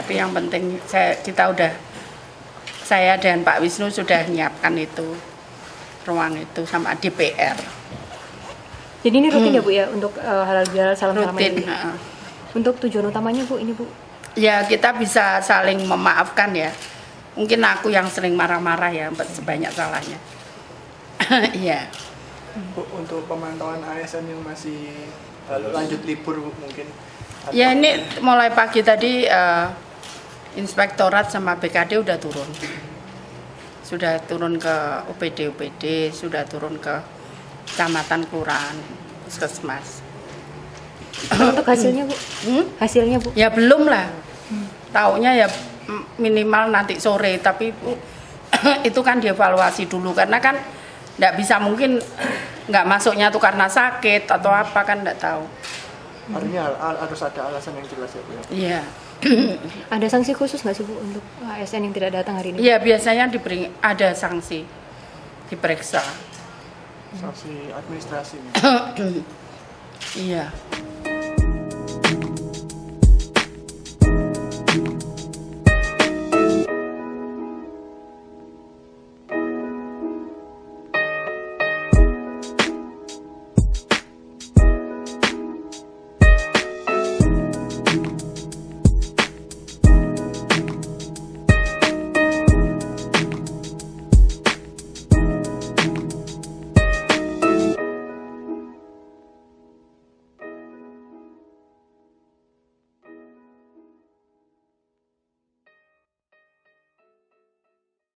Tapi yang penting saya dan Pak Wisnu sudah menyiapkan itu ruang itu sama DPR. Jadi ini rutin ya Bu ya untuk halal bihalal salam-salaman Rutin. ini? Untuk tujuan utamanya Bu ini Bu? Ya kita bisa saling memaafkan ya. Mungkin aku yang sering marah-marah ya sebanyak salahnya. Iya. Bu, untuk pemantauan ASN yang masih lanjut libur Bu, mungkin? Ya ini mulai pagi tadi Inspektorat sama BKD udah turun. Sudah turun ke UPD, sudah turun ke kecamatan, kelurahan, puskesmas. Untuk hasilnya Bu? Hasilnya Bu? Ya belum lah. Taunya ya minimal nanti sore, tapi itu kan dievaluasi dulu karena kan nggak bisa, mungkin nggak masuknya tuh karena sakit atau apa kan nggak tahu. Artinya harus ada alasan yang jelas ya Bu? Iya. Ada sanksi khusus nggak sih Bu untuk ASN yang tidak datang hari ini? Iya biasanya ada sanksi, diperiksa. Sanksi administrasi. Iya.